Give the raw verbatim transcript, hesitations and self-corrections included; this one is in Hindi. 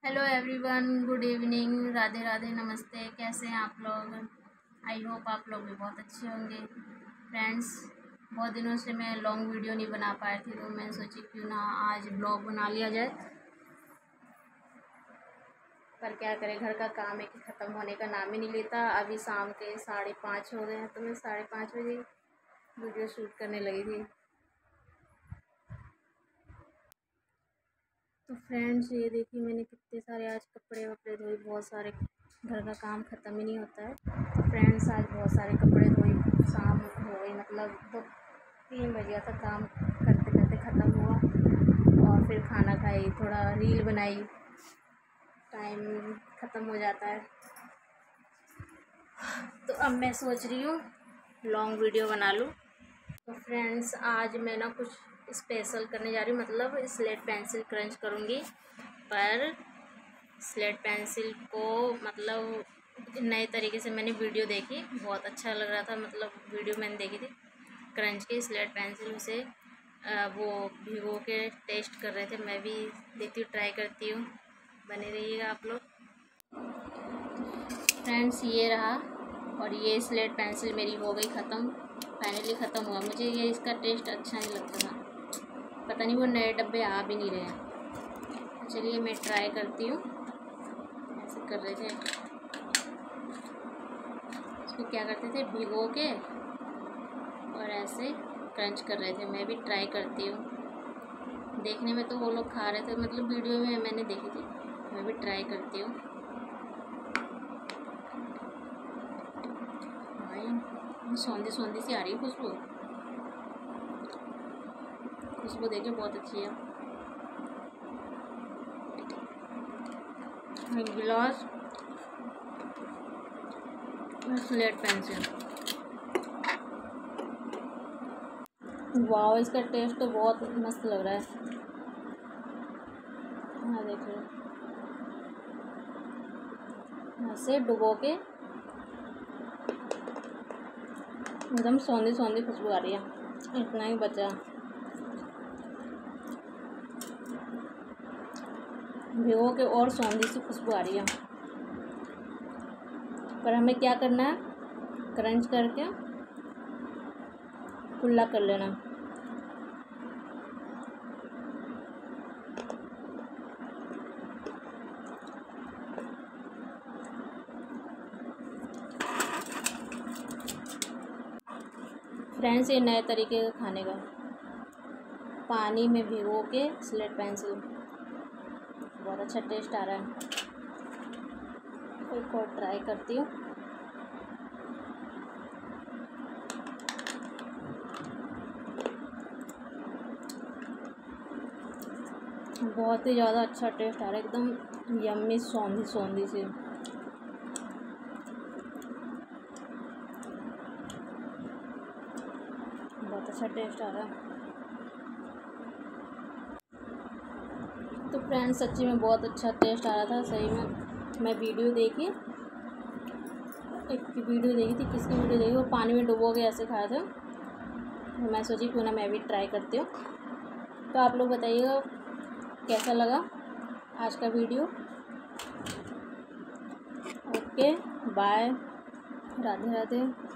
Hello everyone, good evening, Radhe Radhe, namaste. कैसे हैं आप लोग? आई होप आप लोग भी बहुत अच्छे होंगे। फ्रेंड्स, बहुत दिनों से मैं लॉन्ग वीडियो नहीं बना पाई थी, तो मैं सोची क्यों ना आज ब्लॉग बना लिया जाए। पर क्या करें, घर का काम है कि ख़त्म होने का नाम ही नहीं लेता। अभी शाम के साढ़े पाँच हो गए हैं, तो मैं साढ़े पाँच बजे वीडियो शूट करने लगी थी। तो फ्रेंड्स, ये देखिए मैंने कितने सारे आज कपड़े वपड़े धोए। बहुत सारे, घर का काम ख़त्म ही नहीं होता है। तो फ्रेंड्स, आज बहुत सारे कपड़े धोए। शाम हो गई, मतलब दो तीन बजे तक काम करते करते ख़त्म हुआ। और फिर खाना खाई, थोड़ा रील बनाई, टाइम ख़त्म हो जाता है। तो अब मैं सोच रही हूँ लॉन्ग वीडियो बना लूँ। तो फ्रेंड्स, आज मैं ना कुछ स्पेशल करने जा रही हूँ, मतलब स्लेट पेंसिल क्रंच करूँगी। पर स्लेट पेंसिल को मतलब नए तरीके से मैंने वीडियो देखी, बहुत अच्छा लग रहा था। मतलब वीडियो मैंने देखी थी क्रंच की, स्लेट पेंसिल से वो भिगो के टेस्ट कर रहे थे। मैं भी देखती हूँ, ट्राई करती हूँ। बने रहिएगा आप लोग। फ्रेंड्स, ये रहा, और ये स्लेट पेंसिल मेरी हो गई ख़त्म। फाइनली ख़त्म हुआ। मुझे ये इसका टेस्ट अच्छा नहीं लगता था, पता नहीं वो नए डब्बे आ भी नहीं रहे हैं। चलिए मैं ट्राई करती हूँ। ऐसे कर रहे थे, इसको क्या करते थे, भिगो के और ऐसे क्रंच कर रहे थे। मैं भी ट्राई करती हूँ। देखने में तो वो लोग खा रहे थे, मतलब वीडियो में मैंने देखी थी। मैं भी ट्राई करती हूँ। सौंधी सौंधी सी आ रही है खुशबू। खुशबू देखिए, बहुत अच्छी है। गिलास स्लेट पेंसिल, वाह, इसका टेस्ट तो बहुत मस्त लग रहा है। हाँ देखिए, ऐसे डुबो के एकदम सौंधी सौंधी खुशबू आ रही है। इतना ही बचा, भिगो के और सौंधी सी खुशबू आ रही है। पर हमें क्या करना है, क्रंच करके कुल्ला कर लेना। फ्रेंड्स, ये नए तरीके का खाने का, पानी में भिगो के स्लेट पेंसिल, बहुत अच्छा टेस्ट आ रहा है। एक और ट्राई करती हूँ। बहुत ही ज़्यादा अच्छा टेस्ट आ रहा है, एकदम यम्मी, सौंधी सौंधी सी। बहुत अच्छा टेस्ट आ रहा है। तो फ्रेंड्स, सच्ची में बहुत अच्छा टेस्ट आ रहा था। सही में मैं वीडियो देखी, एक वीडियो देखी थी, किसकी वीडियो देखी, वो पानी में डुबो के ऐसे खाए थे। तो मैं सोची क्यों ना मैं भी ट्राई करती हूँ। तो आप लोग बताइएगा कैसा लगा आज का video. Okay, bye, Radhe Radhe.